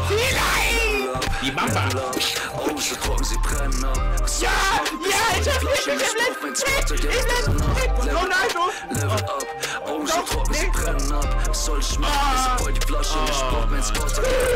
Nein! Die Mamba! Augen trocken, sie brennen ab. Ja! Ja! Ich hab Ronaldo! Level up, Augen trocken, sie brennen ab. Soll ich machen, ist voll die Flasche, ich brauch mein Spot.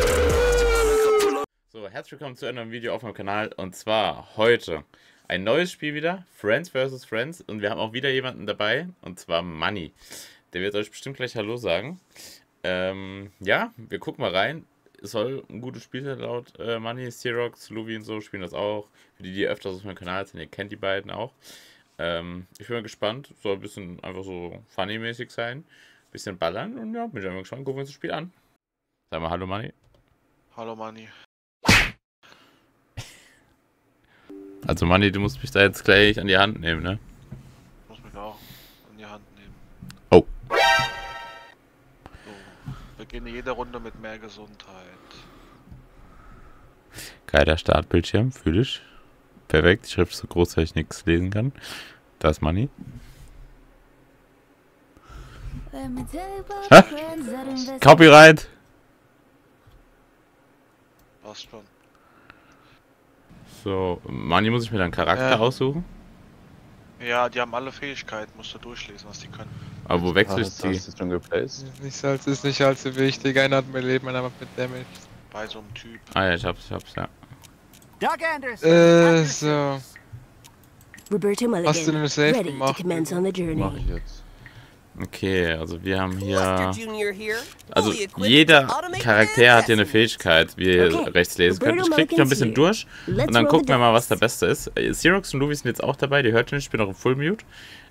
So, herzlich willkommen zu einem neuen Video auf meinem Kanal. Und zwar heute ein neues Spiel wieder, Friends vs. Friends. Und wir haben auch wieder jemanden dabei, und zwar Manni. Der wird euch bestimmt gleich Hallo sagen. Ja, wir gucken mal rein. Es soll ein gutes Spiel sein laut Manni. Xerox, Luvi und so spielen das auch. Für die, die öfters auf meinem Kanal sind, ihr kennt die beiden auch. Ich bin mal gespannt. Soll ein bisschen einfach so funny-mäßig sein. Ein bisschen ballern und ja, bin ich einfach gespannt. Gucken wir uns das Spiel an. Sag mal Hallo Manni. Hallo Manni. Also Manni, du musst mich da jetzt gleich an die Hand nehmen, ne? Ich muss mich auch an die Hand nehmen. Oh. So, beginne jede Runde mit mehr Gesundheit. Geiler Startbildschirm, fühle ich. Perfekt, die Schrift ist so groß, dass ich nichts lesen kann. Da ist Manni. Hä? Copyright! Passt schon. So, Manni, muss ich mir dann einen Charakter aussuchen? Ja, die haben alle Fähigkeiten, musst du durchlesen, was die können. Aber wo wechsle ich die? Hast du schon geplaced? Ist nicht allzu wichtig. Einer hat mehr Leben, einer macht mit Damage. Bei so einem Typ. Ah ja, ich hab's, ja. Doug Anderson. So. Roberto Mulligan, Hast du den Safe ready to gemacht? commence on the journey. Mach ich jetzt. Okay, also wir haben Lester hier... Jr. here. Also Fully equipped jeder to automate Charakter hat hier eine assassin. Fähigkeit, wie ihr Okay, rechts lesen könnt. Ich Roberto klicke noch ein bisschen Mulligan's durch Let's und dann roll gucken the wir mal, was der dice. Beste ist. Xerox und Luvi sind jetzt auch dabei, die hört schon, ich bin noch im Full Mute.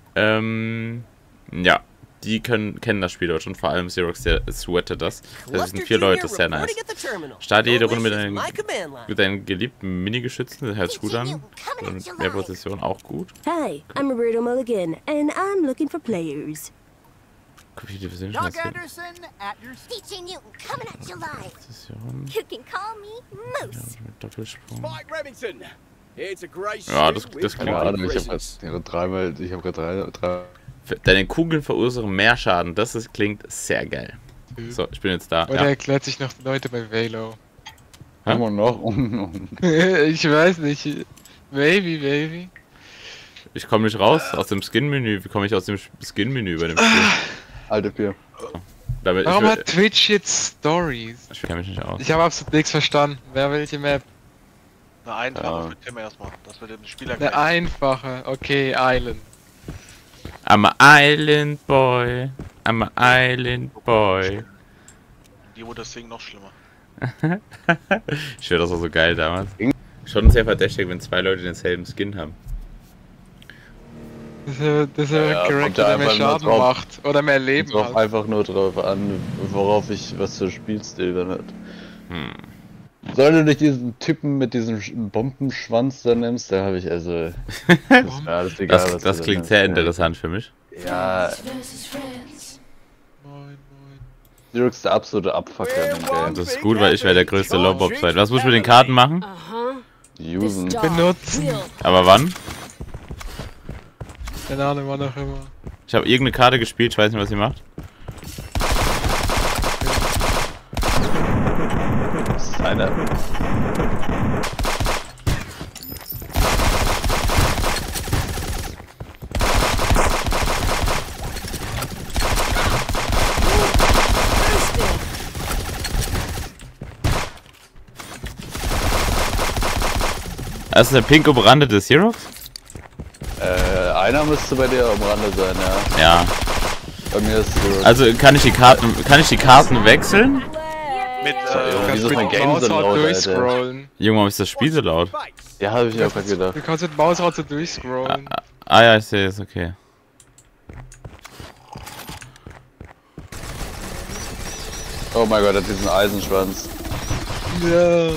Ja, die kennen das Spiel dort schon, vor allem Xerox, der sweatet das. Das sind 4 Leute, das ist sehr nice. reporting at the terminal. Starte jede No Runde wishes, my command line. mit deinen geliebten Minigeschützen, das hört sich gut an. Und mehr Position auch gut. Hi, I'm Roberto Mulligan, and I'm looking for players. Computer Vision, Doug Anderson at your DJ Newton coming at you live. Position, You can call me Moose. mit Doppelsprung. Mike Remington! It's a great Ja, das shoot klingt with gut. Keine Ahnung, great ich habe gerade drei. Deine Kugeln verursachen mehr Schaden, klingt sehr geil. So, ich bin jetzt da. Oder Ja. erklärt sich noch die Leute bei Velo. Hä? Immer noch. Ich weiß nicht. Baby. Ich komme nicht raus aus dem Skin-Menü. Wie komme ich aus dem Skin-Menü bei dem Spiel? Alte Bier. Damit Warum hat Twitch jetzt Stories? ich kenne mich nicht aus. Ich habe absolut nichts verstanden. Wer welche Map? Eine einfache Ja. für Tim erstmal, dass wir dem Spieler Eine einfache. Okay, Island. I'm a Island Boy. I'm a Island Boy. Die, wo das Ding noch schlimmer. Ich finde das auch so geil damals. Schon sehr verdächtig, wenn 2 Leute denselben Skin haben. Das ist ja kommt korrekt, ja der mehr einfach nur Schaden drauf. macht. Oder mehr Leben Kommt hat. einfach nur drauf an, was für Spielstil dann hat. Hm. Soll du nicht diesen Typen mit diesem Bombenschwanz da nimmst, da habe ich also. Das ist mir alles egal, was Das du klingt nimmst. sehr interessant für mich. Ja, Moin. Xerox ist der absolute Abfucker in dem Game. Das ist gut, weil ich wäre der größte Lowbob-Zeit. Was muss ich mit den Karten machen? Usen. Benutzen. Aber wann? Keine Ahnung, wann auch immer. Ich habe irgendeine Karte gespielt, ich weiß nicht, was sie macht. Das ist einer. Das ist der pink umrandete Xerox? Einer müsste bei dir am Rande sein, ja. Ja. Bei mir ist Xerox. Also kann ich die Karten wechseln? Mit, wieso ist mein Game so Mausrad laut, Alter? durchscrollen. Junge, warum ist das Spiel so laut? Ja, habe ich auch gerade gedacht. Du kannst mit Mausrad so durchscrollen. Ja, ich sehe es, okay. Oh mein Gott, er hat diesen Eisenschwanz. Ja.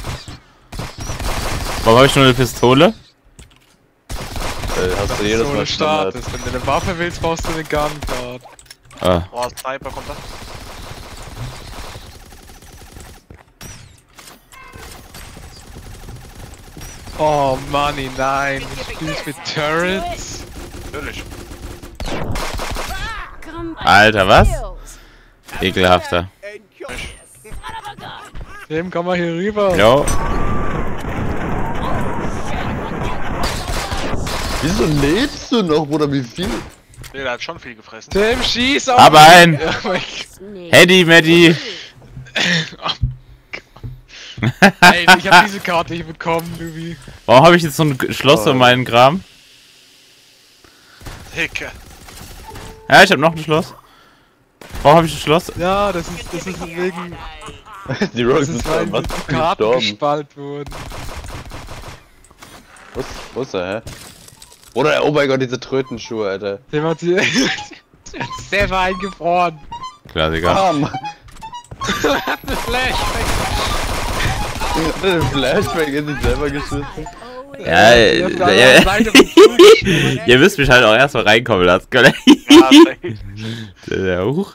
Warum habe ich nur eine Pistole? Hast du jedes So Mal eine startest. Wenn du eine Waffe willst, brauchst du eine Guncard. boah, Sniper kommt da. Oh Manni, nein. Du spielst mit Turrets? Natürlich. Alter, was? Ekelhafter. Tim, komm mal hier rüber. Ja. Wieso lebst du noch, Bruder? Wie viel? Nee, der hat schon viel gefressen. Tim, schieß auf Aber ein! ihn. Oh mein Hedy, Maddie! Gott. Ey, ich hab diese Karte nicht bekommen, Lubi. Warum habe ich jetzt so ein Schloss in meinen Kram? Dicke. Ja, ich habe noch ein Schloss. Warum habe ich ein Schloss? Ja, das ist wegen... Die Das Rogues ist, sind weil was die Karten gestorben. gespalten wurden. Wo ist er, hä? Oder, oh mein Gott, diese Trötenschuhe, Alter. Tim hat sie selber eingefroren. Klassiker. Ah, Mann. Hat eine Flashback. Der Flashback in sich selber geschissen. Ja, Die auf der anderen Seite vom Flug geschwungen. ihr müsst mich halt auch erstmal reinkommen lassen. Ja, safe. Hoch.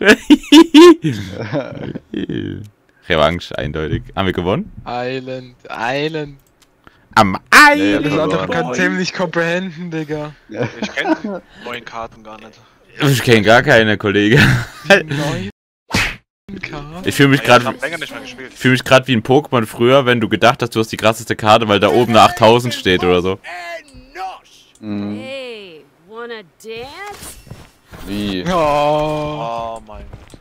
Revanche, eindeutig. Haben wir gewonnen? Island. Am Nee, Das ja, andere verloren. kann Tim nicht comprehenden, Digga. Ich kenne die neuen Karten gar nicht. Ich kenne gar keine, Kollege. Neue Karten. Ich fühle mich Ich gerade hab länger nicht mehr gespielt. wie ein Pokémon früher, wenn du gedacht hast, du hast die krasseste Karte, weil da oben eine 8000 steht oder so. Mhm. Hey, wanna dance? Wie? Oh. Oh mein Gott.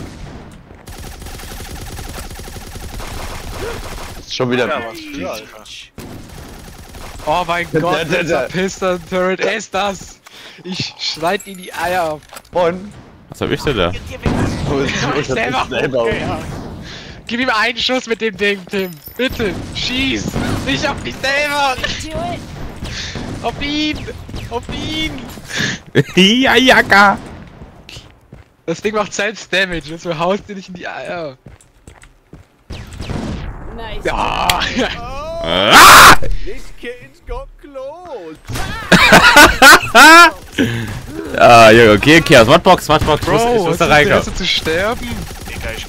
Ist schon wieder. Ja, was für, Alter. Oh mein Gott, der- dieser Piston-Turret, ist das! Ich schneid ihm die Eier ab. Und? Was hab ich denn da? Ich hab selber. Gib ihm einen Schuss mit dem Ding, Tim. Bitte, schieß! Nicht auf mich selber! Do it. Auf ihn! Auf ihn! Ja, Jaka! Das Ding macht selbst Damage, deswegen haust du nicht in die Eier. Nice. Ja! Ah! This kitten's got claws. Ah, Junge, okay, Smart-Box, ich muss Bro, da hast du reinkommen. Interesse zu sterben? Digga, ich.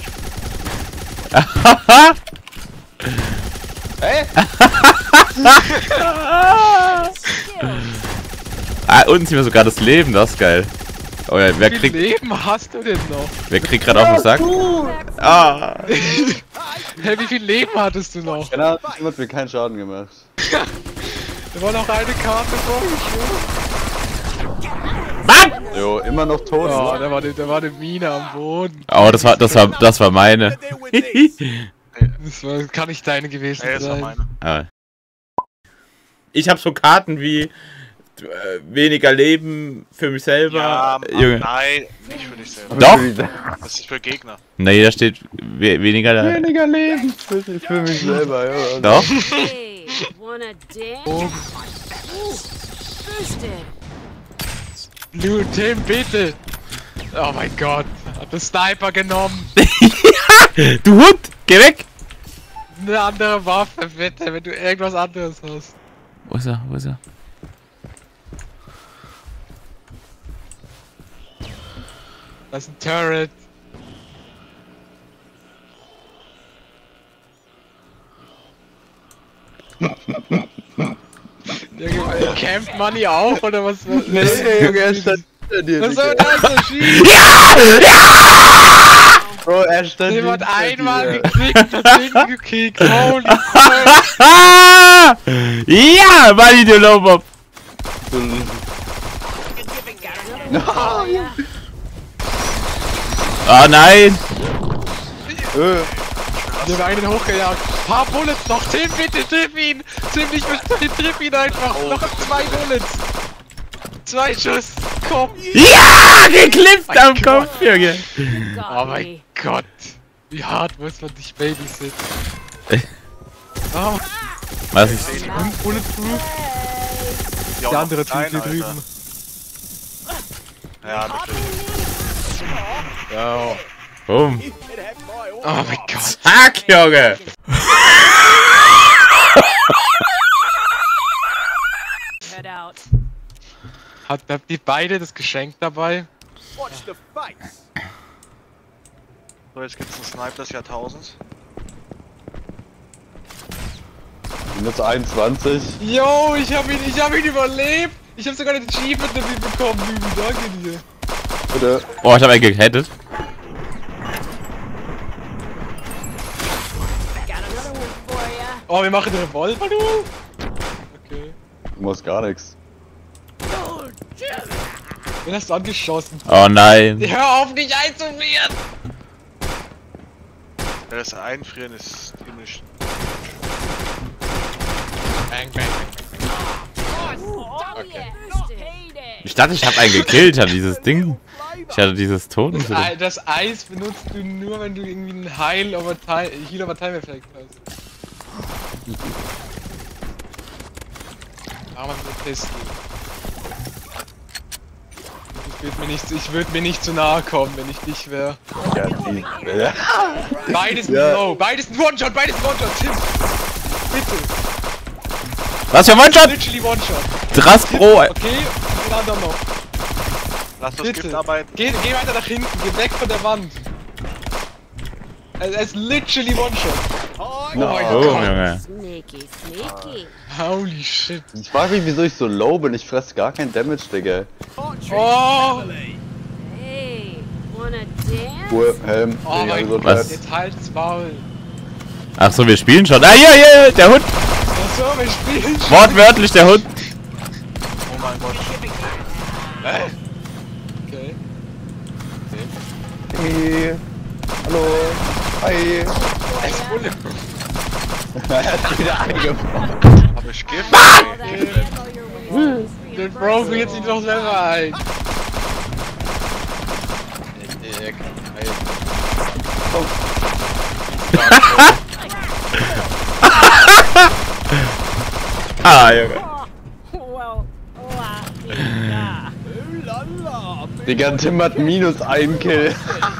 Ah, unten sieht man sogar das Leben, das ist geil. Oh ja, Wie viel Leben hast du denn noch? wer kriegt gerade auf den Sack? Ah. Hey, wie viel Leben hattest du noch? Genau, das hat mir keinen Schaden gemacht. Da war noch eine Karte vorgeschoben. Mann! Jo, immer noch tot. Oh, da war eine Mine am Boden. Oh, das war meine. Das kann nicht deine gewesen Ey, das war sein. meine. Ah. Ich hab so Karten wie weniger Leben für mich selber. Ja, Junge. nein, nicht für dich selber. Doch! Das ist für Gegner. Nee, da steht weniger. Weniger Leben für mich selber, ja. Doch? Hey, wanna dance? Oh, Boosted. Lu, Tim, bitte! Oh mein Gott, hat der Sniper genommen. Du Hund! Geh weg! Eine andere Waffe, bitte, wenn du irgendwas anderes hast. Wo ist er? Wo ist er? Das ist ein Turret. Junge, Camp Money auch oder was? Nee, Junge, er stand hinter dir. Was soll Digga. das? Schieß! Bro, er stand Jemand hinter einmal dir. geklickt, das Ding gekickt. Holy fuck! Ah! Ja, Manni, du Lowbob! Oh nein! Wir haben einen hochgejagt. Paar Bullets noch. Tim, bitte, triff ihn! Tim, nicht mit triff ihn einfach. Noch 2 Bullets. 2 Schuss. Komm. Ja! Geklippt am Kopf, Junge! Oh mein Gott. Wie hart muss man dich babysitten? Oh, Was ist? Bulletproof. Der andere Typ hier drüben. Ja, natürlich. Ja. Boom. Oh mein Gott. Zack, Junge! Head out. Habt ihr beide das Geschenk dabei? Watch the face. So, jetzt gibt's einen Snipe des Jahrtausends. Minus 21. Yo, ich hab ihn überlebt. Ich hab sogar den Achievement dafür bekommen, Lügen. Danke dir. Bitte. Oh, ich hab einen gehettet. Oh, wir machen den Revolver, du! Okay. Du musst gar nichts. Wen hast du angeschossen? Oh nein. Hör auf, nicht einzufrieren! Ja, das Einfrieren ist ziemlich. Bang, bang. Ich dachte, ich habe einen gekillt, hatte dieses Ding. Ich hatte dieses Toten. Das Eis benutzt du nur, wenn du irgendwie einen Heal-over-Time-Effekt hast. Aber wir testen. Ich würde mir nicht zu nahe kommen, wenn ich dich wäre. Ja, die. Beides ein Ja. No, beides ein One-Shot, Tim! Bitte! Was für One-Shot? Literally One-Shot! Dras Bro. Okay, und den anderen noch. Lass das Bitte. Gift arbeiten. Geh weiter nach hinten, geh weg von der Wand. Es ist literally One-Shot. Oh mein Oh, Gott. Junge. Sneaky, sneaky. Holy shit. Ich frag mich, wieso ich so low bin. Ich fress gar kein Damage, Digga. Oh! Hey, wanna dance? Uhr, Helm, Oh Digga, mein so Gott, Was? jetzt halt's Maul. Ach so, wir spielen schon. Ah, hier, der Hund. Achso, wir spielen schon. Wortwörtlich der Hund. Oh mein Gott. Okay. Hey. Hallo. Hi. Es ist Bulle. Er hat wieder eingebaut. Hab ich Gift? Der Bro friert sich doch selber ein. Ah, Junge. Well, Digga, Tim hat -1 Kill.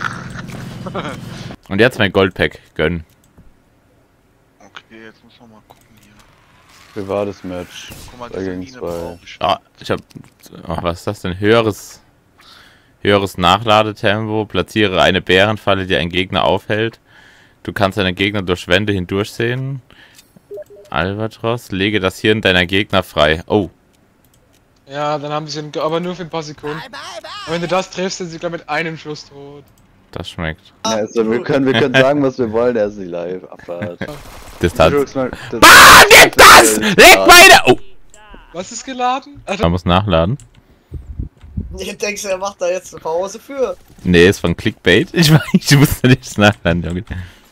Und jetzt mein Goldpack gönnen. Okay, jetzt muss man mal gucken hier. Privates Match. Guck mal, 2 diese gegen Mine 2. brauche ich. Ah, ich hab. Oh, was ist das denn? Höheres Nachladetempo. Platziere eine Bärenfalle, die einen Gegner aufhält. Du kannst deinen Gegner durch Wände hindurchsehen. Albatros, lege das Hirn deiner Gegner frei. Oh. Ja, dann haben sie aber nur für ein paar Sekunden. Und wenn du das triffst, sind sie gleich mit einem Schuss tot. Das schmeckt. Ja, also wir können sagen, was wir wollen, er ist nicht live. Abfahrt. Distanz. Ah, Gib das! Leg meine! Oh! Was ist geladen? Man muss nachladen. Ich denkst, er macht da jetzt eine Pause für. Nee, ist von Clickbait. Ich musste nicht nachladen, Junge.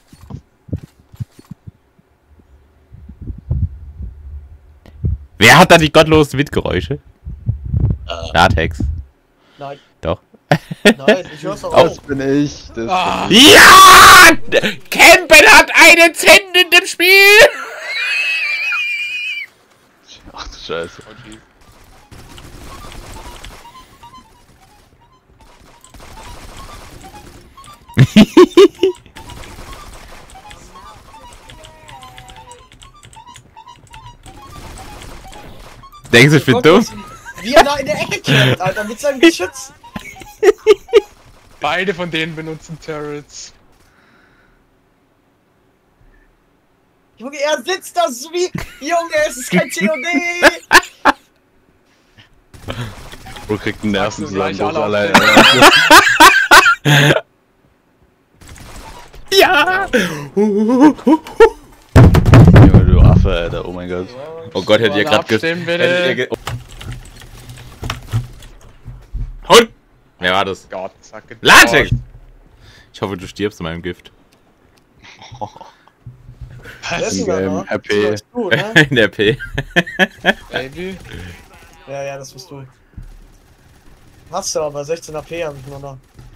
Wer hat da die gottlosen Windgeräusche? Latex. Nein, Doch. nein, ich hör's auch. Das bin ich. Das Ah. bin ich. Ja! Campbell hat einen Cent in dem Spiel! Ach du Scheiße. Denkst du, ich bin Guck, dumm? Wie er da in der Ecke kämpft, Alter, mit seinem Geschütz. Beide von denen benutzen Turrets. Junge, er sitzt da so wie. Junge, es ist kein COD! Wo kriegt einen Sagst du gleich Nervenzusammenbruch alle allein? Ja! Junge, du Affe, Alter, oh mein Gott. Oh Gott, hättet ihr Alle gerade abstimmen, bitte. Hund! Wer war das? Gott, sag it. Latex! Ich hoffe, du stirbst in meinem Gift. Der ist In sogar Game, noch. happy. Das bist du, ne? In der P. Baby. Ja, ja, das bist du. Hast du aber 16 AP hab ich nur noch.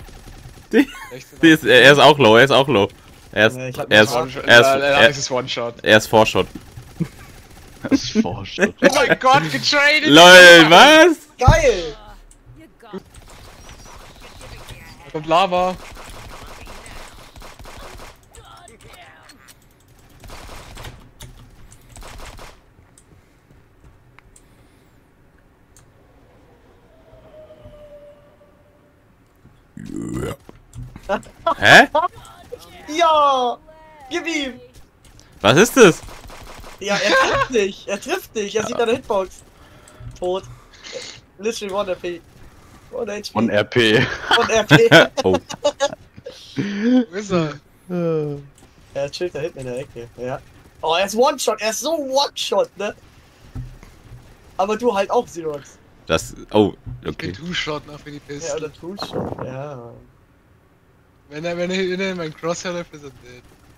Er ist auch low, er ist auch low. Er ist, Nee, ich hab er ist, nur One-Shot. er ist, Alex ist One-Shot. er ist Vorshot. Das ist Vorschritt. Oh mein Gott, getradet! LOL, was? Geil! Da kommt Lava. Hä? Ja! Gib ihm! Was ist das? Ja, er trifft nicht! Er trifft nicht! Er sieht eine Hitbox! Tot. Literally 1 AP. 1 HP. Und RP. Und RP. Oh. Wo ist er? Er chillt da hinten in der Ecke. Ja. Oh, er ist One-Shot, er ist so One-Shot, ne? Aber du halt auch Xerox. Das. Oh, Ich okay. bin Two-Shot nach für die Ja, Piste. oder Two-Shot, ja. Wenn er in mein Crosshair läuft, ist er dead.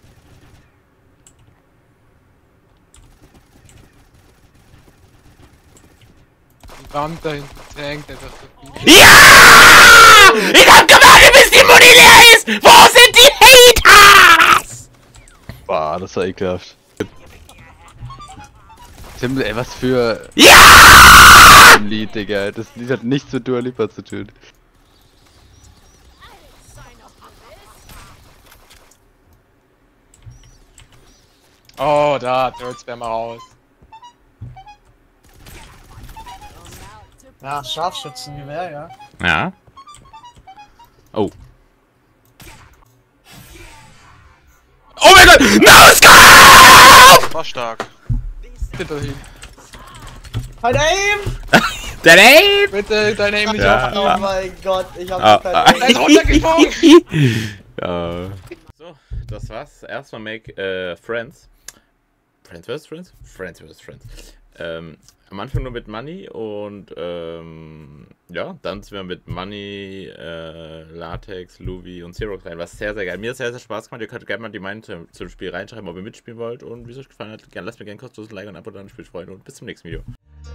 Die Wand da hinten tankt einfach so viel. Ja! Ich hab gewartet, bis die Muni leer ist! Wo sind die Haters? Boah, das war ekelhaft. Tim, ey, was für Ja! ein Lied, Digga. Das Lied hat nichts mit Dua Lipa zu tun. Oh, da, Turret Spam mal raus. Ja, Scharfschützengewehr, ja. Ja. Oh. Oh mein Gott! No Scope! War stark. Bitte hin. Halt Aim! Der Aim! Bitte dein Aim nicht Ja. Oh aufnehmen. mein Gott, ich hab Ah, kein ah. Er ist Aim. runtergesprungen! Ja. So, das war's. Erstmal Make Friends. Friends vs. Friends? Friends vs. Friends. Am Anfang nur mit Money und ja, dann sind wir mit Money, Latex, Luvi und Xerox rein. Was sehr, sehr geil. Mir hat sehr, sehr Spaß gemacht. Ihr könnt gerne mal die Meinung zum Spiel reinschreiben, ob ihr mitspielen wollt und wie es euch gefallen hat. Lasst mir gerne kostenlos ein Like und ein Abo da, spielt Freunde und bis zum nächsten Video.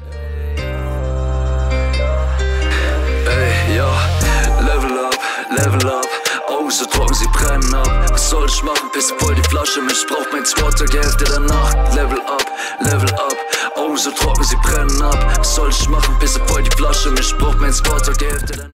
Ey, ja, level up, Augen so trocken, sie brennen ab. Was soll ich machen, pisse voll die Flasche, mich braucht mein Squatter, die Hälfte der Nacht. Level up, Augen so trocken, sie brennen ab. Was soll ich machen, pisse voll die Flasche, mich braucht mein Squatter, die Hälfte der Nacht.